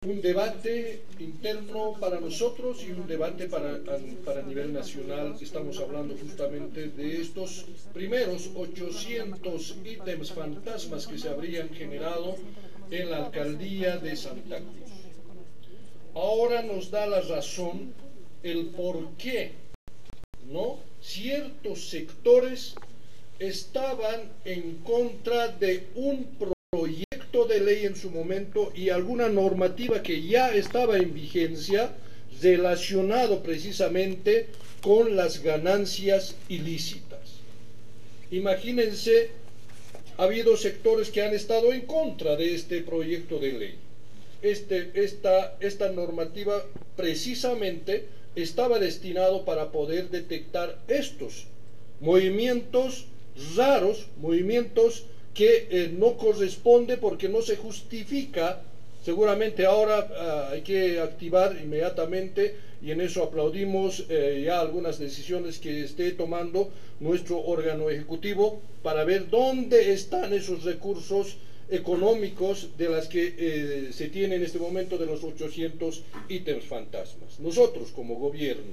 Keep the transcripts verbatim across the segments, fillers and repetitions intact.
un debate interno para nosotros y un debate para, para nivel nacional. Estamos hablando justamente de estos primeros ochocientos ítems fantasmas que se habrían generado en la alcaldía de Santa Cruz. Ahora nos da la razón el por qué, ¿no?, ciertos sectores estaban en contra de un proyecto de ley en su momento y alguna normativa que ya estaba en vigencia relacionado precisamente con las ganancias ilícitas. Imagínense, ha habido sectores que han estado en contra de este proyecto de ley. Este, esta, esta normativa precisamente estaba destinado para poder detectar estos movimientos raros, movimientos que eh, no corresponde porque no se justifica. Seguramente ahora uh, hay que activar inmediatamente, y en eso aplaudimos eh, ya algunas decisiones que esté tomando nuestro órgano ejecutivo para ver dónde están esos recursos económicos de las que eh, se tiene en este momento de los ochocientos ítems fantasmas. Nosotros como gobierno,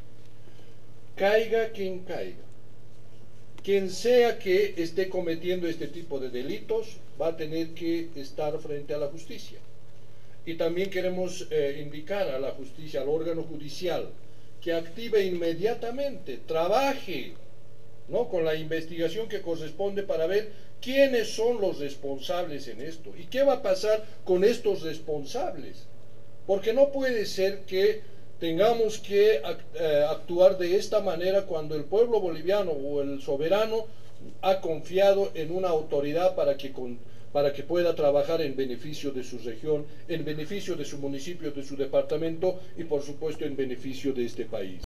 caiga quien caiga, quien sea que esté cometiendo este tipo de delitos, va a tener que estar frente a la justicia. Y también queremos eh, indicar a la justicia, al órgano judicial, que active inmediatamente, trabaje, ¿no?, con la investigación que corresponde para ver quiénes son los responsables en esto y qué va a pasar con estos responsables. Porque no puede ser que tengamos que actuar de esta manera cuando el pueblo boliviano o el soberano ha confiado en una autoridad para que, con, para que pueda trabajar en beneficio de su región, en beneficio de su municipio, de su departamento y por supuesto en beneficio de este país.